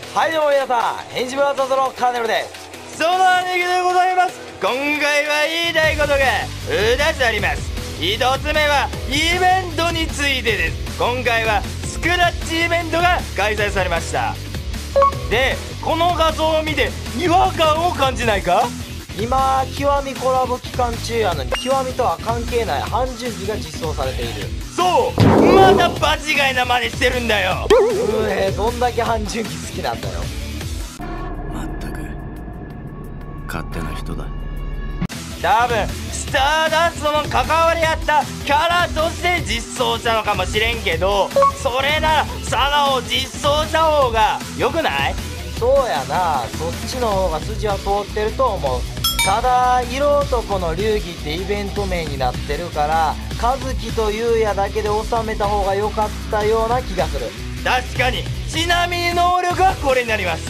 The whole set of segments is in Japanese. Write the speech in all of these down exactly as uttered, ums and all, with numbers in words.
はいどうも皆さん、変身ブラザーズのカーネルです。 その兄貴でございます。今回は言いたいことがふたつあります。ひとつめはイベントについてです。今回はスクラッチイベントが開催されました。で、この画像を見て違和感を感じないか？ 今、極みコラボ期間中やのに、極みとは関係ない半純機が実装されている。 そう、また場違いな真似してるんだよ。 うえー、どんだけ半純機好きなんだよ。 まったく勝手な人だ。 多分スターダストの関わりあったキャラとして実装したのかもしれんけど、それならサガを実装した方が良くない？ そうやな、そっちの方が筋は通ってると思う。ただ、色男の流儀ってイベント名になってるから、和樹と優也だけで収めた方が良かったような気がする。 確かに。ちなみに能力はこれになります。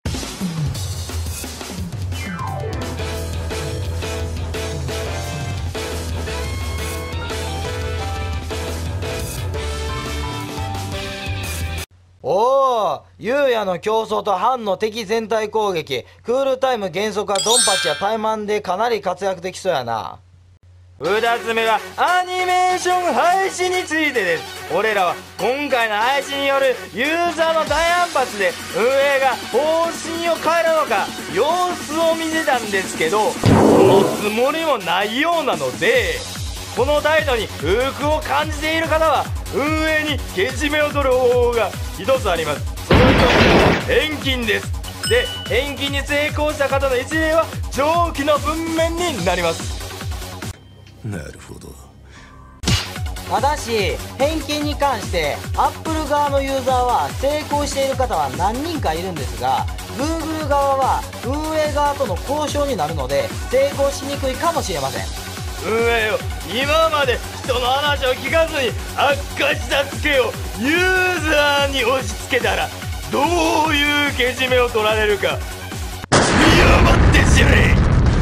おお、優也の競争とハンの敵全体攻撃、クールタイム減速はドンパチやタイマンでかなり活躍できそうやな。 ふたつめはアニメーション廃止についてです。俺らは今回の廃止によるユーザーの大反発で運営が方針を変えるのか様子を見てたんですけど、そのつもりもないようなので、この態度に不服を感じている方は運営にけじめを取る方法が一つあります。その一つ、返金です。で、返金に成功した方の一例は長期の文面になります。 なるほど。 ただし、返金に関してアップル側のユーザーは成功している方は何人かいるんですが、 Google 側は運営側との交渉になるので成功しにくいかもしれません。 運営よ、今まで人の話を聞かずに悪化したツケをユーザーに押し付けたらどういうけじめを取られるか見守って知れ。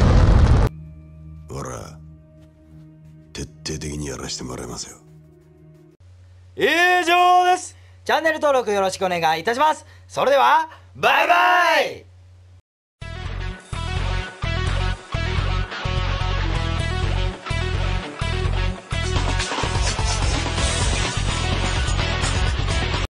ほら、徹底的にやらせてもらいますよ。 以上です。 チャンネル登録よろしくお願いいたします。それではバイバイ。